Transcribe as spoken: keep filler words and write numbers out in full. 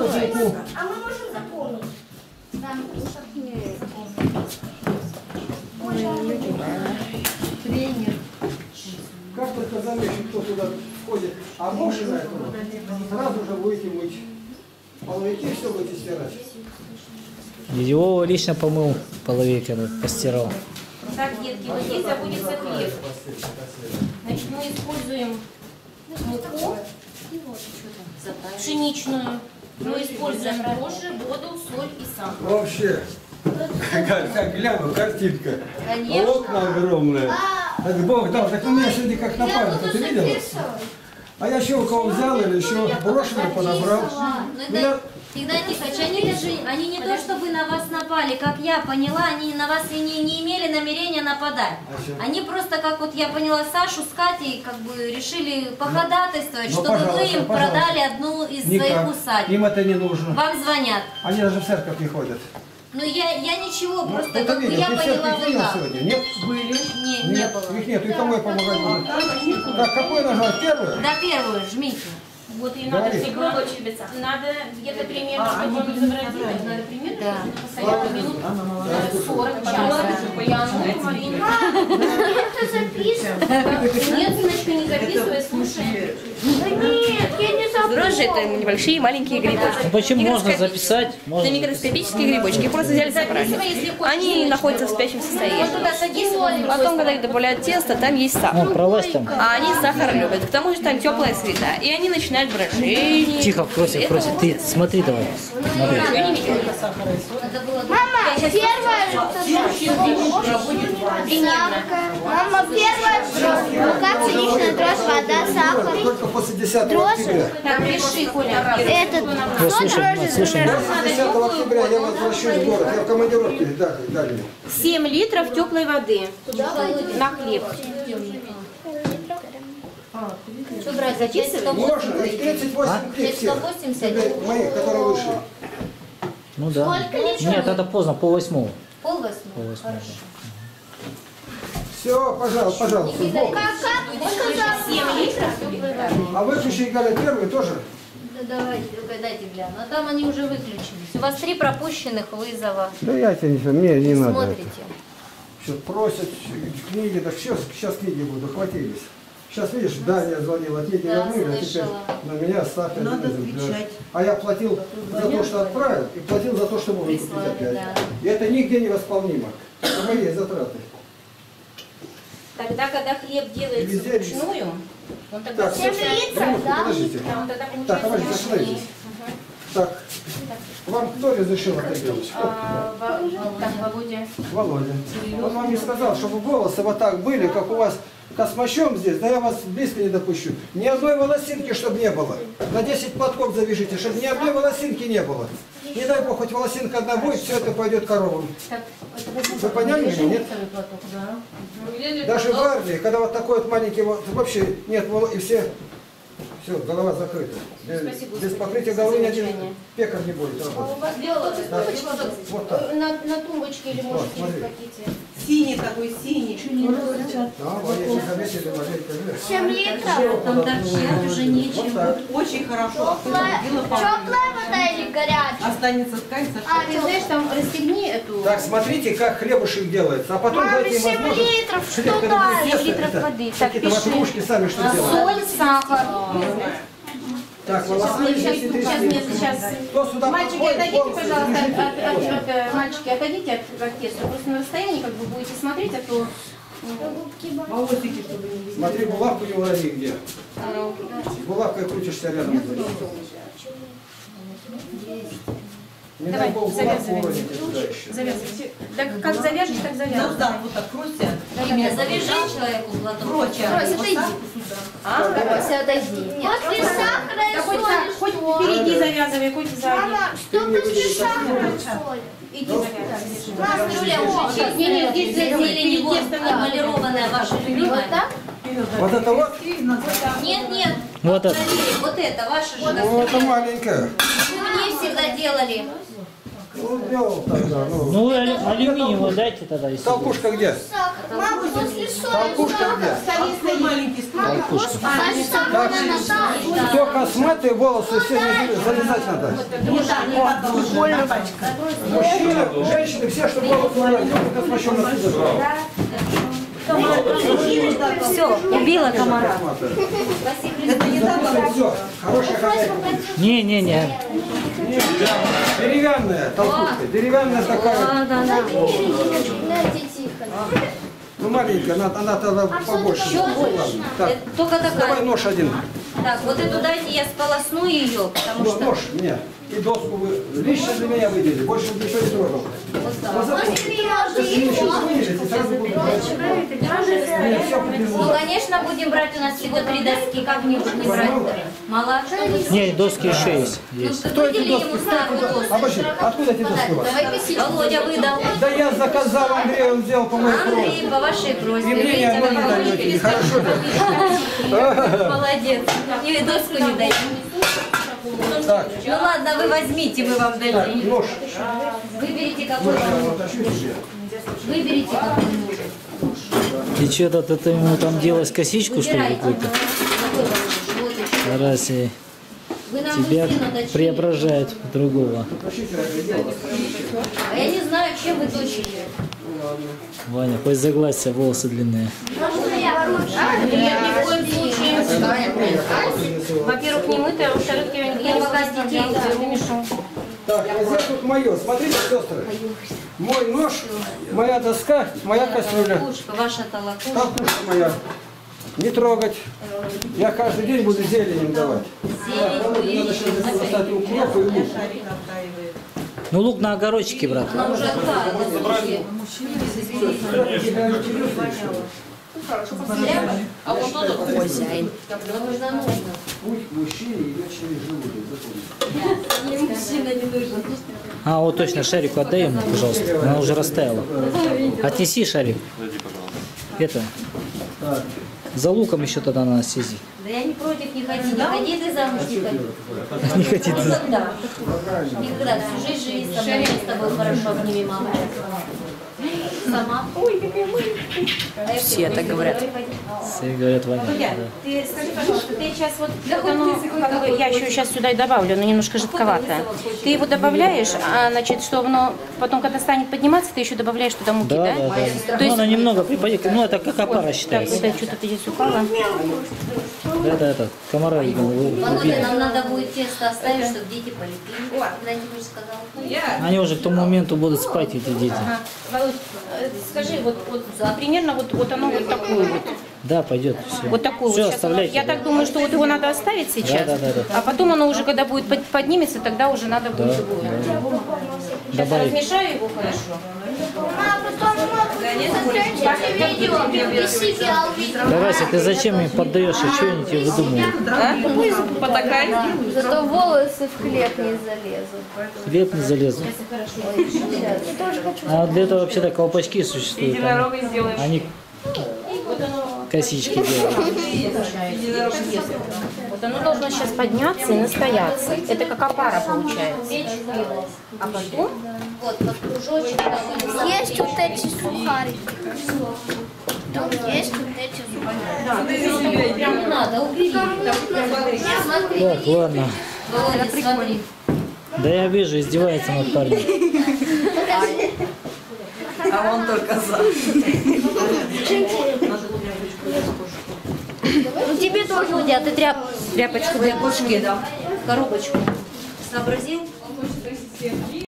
морозилку. А мы можем запомнить. Да, Тренер. Как только замечен, кто туда входит, а муж на этого, сразу же будете мыть. Половики все будете стирать. Его лично помыл половик, этот, постирал. Так, детки, вот здесь забудется хлеб. Значит, мы используем муку пшеничную. Мы используем дрожжи, воду, соль и сахар. Вообще, как, как гляну, картинка. Конечно. Окна огромные. Так Бог дал, так у меня сегодня как на память, ты видела? А я еще у кого взял или еще брошенный подобрал. Ну, я... Игнатий Тихонович, они, даже, они не то чтобы на вас напали, как я поняла, они на вас и не, не имели намерения нападать. А они просто, как вот я поняла, Сашу с Катей как бы решили походатайствовать, ну, чтобы вы им пожалуйста. продали одну из Никак. своих усадеб. Им это не нужно. Вам звонят. Они даже в церковь не ходят. Ну я, я ничего, Ну, просто это как бы видно. я Ты поняла церковь вот видел так. сегодня? Нет? Были. Не, не Нет, было. их нет. И кому я помогать буду? Так, какой нажать? Первую? Да, первую, жмите. Вот ее надо Говори. всегда надо где-то примерно, А, чтобы они он не заворотил, набрали. надо примерно Да. посадить минут сорок часа. Я ну, Марина. это записывай. Нет, сыночка, не записывай, слушай. Да нет, я не забыла. Дрожжи — это небольшие маленькие грибочки. Ну почему можно записать? Можно Это микроскопические грибочки. Их просто взяли собрали. Они находятся в спящем состоянии. Туда садись, вот. Потом, когда их добавляют тесто, там есть сахар. Ну, пролазь там. А они сахар любят. К тому же там теплая среда. И они начинают брожение. Тихо, просит, просит. Ты смотри давай. Смотри. Мама, первая Мама, первая мука, пшеничная дрожжь, вода, сахар. Только после десятого октября. Так, пиши, Коля. Этот, Вот, сто слушай, дрожжей. слушай. После десятого октября я возвращусь в город. Я в командировке дали. дали. семь литров теплой воды на хлеб. Что брать, за сто Можно? Их тридцать восемь клик всех. сто восемьдесят? Моих, которые вышли. Ну да. Сколько литров? Нет, это поздно, пол восьмого. Пол Пол восьмого. восьмого. Все, пожалуйста, пожалуйста. Бог. семь литров теплой воды. А выключи, Галя, первый тоже? Да давайте, только дайте гляну. А там они уже выключились. У вас три пропущенных вызова. Да я тебе не мне не надо. Смотрите. Все просят, книги, так сейчас, сейчас книги буду, хватились. Сейчас, видишь, Даня звонила, книги Да, вернули, а теперь слышала. на меня ставят. Надо отвечать. А я платил за то, что отправил, и платил за то, что можно купить Прислали, опять. да. И это нигде не восполнимо. Это мои затраты. Тогда, когда хлеб делается Везде вручную, он тогда Так, Семь все, литров, минутку, да? подождите. да, он тогда Так, получается товарищи, мощнее. остановитесь. Так, вам кто разрешил это делать? А, Во- Так, Володя. Володя. Он вам не сказал, чтобы волосы вот так были, как у вас космощом здесь, да я вас близко не допущу. Ни одной волосинки, чтобы не было. На десять платков завяжите, чтобы ни одной волосинки не было. Не дай бог, хоть волосинка одна будет, все это пойдет коровам. Вы поняли меня, нет? Даже в армии, когда вот такой вот маленький, вот, вообще нет, волос, и все, все, голова закрыта. Без, Спасибо, без Господи, покрытия за головы ни один замечание. пекарь не будет работать. У вас белая Да. тумбочка? Вот так. На, на тумбочке или Вот, можете смотри. хотите? Синий такой, синий. Да, вот если заметили, ложить, конечно. Семь литров. Там торчать уже нечего. Вот так. Очень хорошо. Теплая теплая вода или горячая? Останется ткань со А, ты знаешь, там расстегни эту... Так, смотрите, как хлебушек делается, а потом Маме, дайте им семь возможность... литров, Что что это, дать? тесто, семь литров это воды. Так, какие-то пиши. ватрушки сами что делают. Соль, сахар. Так, волосы Сейчас, здесь и сейчас, трясти. нет, сейчас. Кто сюда Мальчики, подходит, отойдите, волосы пожалуйста, от, завяжите. от- от- от- э, мальчики, отойдите от, от теста. Просто на расстоянии как бы будете смотреть, а то... волосики, чтобы не видеть. Смотри, булавку не урони где. Булавкой крутишься рядом. Не дай Давай, бог булавку завязывай. уроните туда еще. Завязывайте. Так как завяжешь, так Ну завяжешь. да, вот так, крутя. Именно завяжи человеку глоток. Прочее. Брось, Вот отойди. так. А? Брось, отойди. После сахара Да и хоть, соли. хоть что? впереди завязывай, хоть сзади. Мама, что после сахара и соли? Иди завязывай. Кастрюля уже чистая. Не, не, здесь Для зелень, зелени вот перед тестом эмалированная ваша любимая. Вот так? Вот это вот? Нет, нет. Вот это. Смотри, вот это, ваша же Ну, это кастрюля. маленькая. Вы мне всегда делали. Ну, делал тогда, ну. Ну, алю- алюминиевую дайте тогда, если будет. Толкушка где? Мама, после соли Толкушка где? Такой маленький стул. Толкушка. Так, кто косматые волосы, все не залезать надо. Мужчины, женщины, все, что волосы убрать, только космачом отсюда брал. Все, убила комара. Все, хорошая хозяйка. Не-не-не. Деревянная толкушка, деревянная такая. Да, да, да. Дайте тихо. Ну, маленькая, она, она тогда побольше. Еще больше. Так, Это только давай такая. нож один. Так, вот эту дайте я сполосну ее, потому Ну, что... нож, нет. И доску вы лично для меня выделили. Больше ничего не трогал. Если ничего не вырежете, сразу буду брать. Нет, все Ну, подлезло. конечно, будем брать, у нас всего три доски, как мне уже не брать? Мало? Не, доски еще есть. Ну, есть. выдели ему старую доску. Обожди, откуда эти доски у вас? Володя выдал. Да я заказал Андрею, он сделал по моей просьбе. Андрей, по вашей просьбе. И мне ни одной не даете, нехорошо ли? Молодец. И доску не дайте. Так, Ну ладно, вы возьмите, мы вам так, дадим. нож. Выберите, какой Нож я вам вот тащу себе. Выберите, какой нужен. И что-то ты, ты ему там делаешь косичку, что ли, Выбирайте. какую-то? Какой вам нужен? Вот еще. Раз и Вы нам тебя мужчину точили. преображает в другого. А я не знаю, чем вы точили. Ваня, хоть заглазься, волосы длинные. Нет, ни в коем случае. Во-первых, не мытая, во-вторых, я не Я пока с детей уберу. Так, а здесь тут мое. Смотрите, сестры. Мой нож, моя доска, моя кастрюля. Толкушка, ваша толкушка. Толкушка моя. Не трогать. Я каждый день буду зелень им давать. Так, Володя, надо сейчас достать укроп и лук. Ну, лук на огородчике, брат. Она уже отправила. А вот тут хозяин. Нужно, нужно. Путь к мужчине идет через желудок. Запомни. Мне мужчина не нужен. А, вот точно, шарику отдай ему, пожалуйста. Она уже растаяла. Отнеси шарик. Это. За луком еще тогда надо съездить. Да я не против, не ходи. Не ходи ты замуж, не ходи. Не хотите. Никогда. Никогда. Всю жизнь живи со мной, мы с тобой хорошо обними, мама. Сама. Ой, какая маленькая. Все так говорят. Все говорят, Ваня. Володя, да. ты скажи, пожалуйста, ты сейчас вот, вот оно, как бы, я еще сейчас сюда и добавлю, оно немножко жидковатое. Ты его добавляешь, а значит, что оно потом, когда станет подниматься, ты еще добавляешь туда муки, Да, да? да, да. То Ну, есть, она немного припадет. Ну, это как опара так, считается. это что-то здесь упало. Это, это, комара видно, Володя, убили. нам надо будет тесто оставить, чтобы дети полепили. Когда-нибудь уже сказала. Они уже к тому моменту будут спать, эти дети. Ага. Володь, э, скажи, вот, вот примерно вот, вот оно вот такое вот. Да, пойдет. Все, Вот такую все вот сейчас. оставляйте. Я да. так думаю, что вот его надо оставить сейчас, Да, да, да, да. а потом оно уже, когда будет под- поднимется, тогда уже надо будет Да, его. да. Сейчас Добавить. размешаю его хорошо. А потом смотрите видео и себя увидите. Да, Вася, ты зачем им поддаешь, и что они тебе выдумывают? Потакай. Зато волосы в хлеб не залезут. Хлеб не залезут. А для этого вообще-то колпачки существуют. Они, сделаем. они косички делают. Вот оно должно сейчас подняться и настояться. Это как опара получается. А потом Вот, под кружочек. Есть вот эти сухарики. Есть вот эти сухарики. Не надо, убери. Смотри, Так, ладно. Володя, смотри. Да я вижу, издевается над парнем. А он только за. Ну тебе тоже, Володя, а ты тряп... тряпочку для кошки. Коробочку. Сообразил?